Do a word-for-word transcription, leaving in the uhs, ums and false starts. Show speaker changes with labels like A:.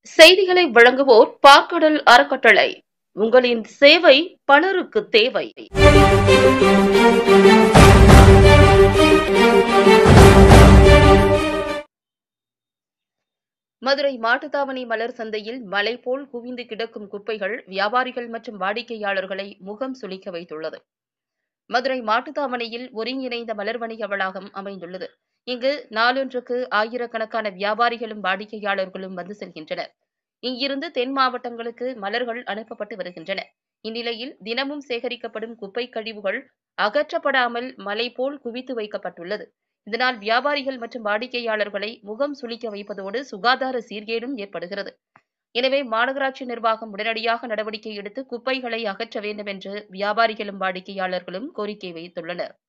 A: செய்திகளை வழங்குவோர் பாக்கடல் அறக்கட்டளை. உங்களின் சேவை பலருக்கு தேவை. மதுரை மாட்டுத்தாவணி மலர் சந்தையில் மலை போல் குவிந்து கிடக்கும் குப்பைகள் வியாபாரிகள் மற்றும் வாடிக்கையாளர்களை முகம் சுளிக்க வைத்துள்ளது. மதுரை மாட்டுத்தாவணியில் ஒருங்கிணைந்த மலர் வணிக வளாகம் அமைந்துள்ளது. இங்கு நாளொன்றுக்கு ஆயிரக்கணக்கான வியாபாரிகளும் வாடிக்கையாளர்களும் வந்து செல்கின்றனர். இங்கிருந்து தென் மாவட்டங்களுக்கு மலர்கள் அனுப்பப்பட்டு வருகின்றன. இந்நிலையில் தினமும் சேகரிக்கப்படும் குப்பை கழிவுகள் அகற்றப்படாமல் மலை போல் குவித்து வைக்கப்பட்டுள்ளது. இதனால் வியாபாரிகள் மற்றும் வாடிக்கையாளர்களை முகம் சுளிக்க வைப்பதோடு சுகாதார சீர்கேடும் ஏற்படுகிறது. எனவே மாநகராட்சி நிர்வாகம் உடனடியாக நடவடிக்கை எடுத்து குப்பைகளை அகற்ற வேண்டும் என்று வியாபாரிகளும் வாடிக்கையாளர்களும் கோரிக்கை வைத்துள்ளனர்.